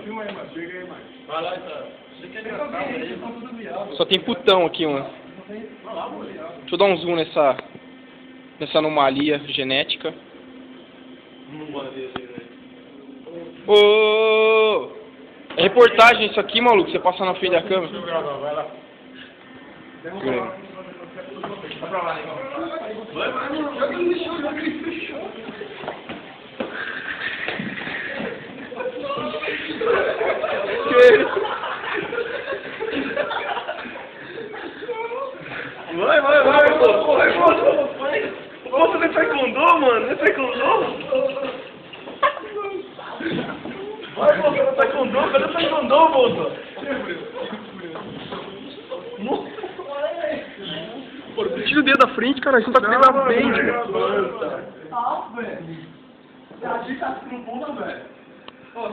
filma aí, mano. Chega aí, mano. Vai lá, então. Você quer engraçado aí? Só tem putão aqui, mano. Deixa eu dar um zoom nessa anomalia genética. Não manda desse aí, velho. Ô! É reportagem isso aqui, maluco. Você passa na frente da câmera. Deixa eu gravar, vai lá. Vai pra lá, irmão. Vai, vamos fazer taekwondo, mano. É taekwondo? Vai, moça, no taekwondo. Cadê o taekwondo, moça? Pô, tira o dedo da frente, cara. Você não tá com o dedo na frente, velho. Tá, velho. A gente tá no bunda, velho.